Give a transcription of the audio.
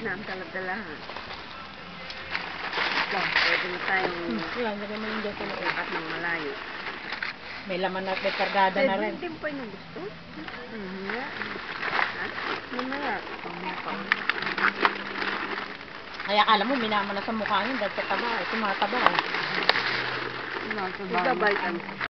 na ang talatalahan. So, pwede na tayong Yan, lagyan mo yung dito na ikat ng malayo. May laman at may kargada na rin. Pwede din po yung gusto. Ha? Mamaya. Kaya alam mo, minama na sa mukha niya dahil sa taba. Tumataba. Ibabalikan.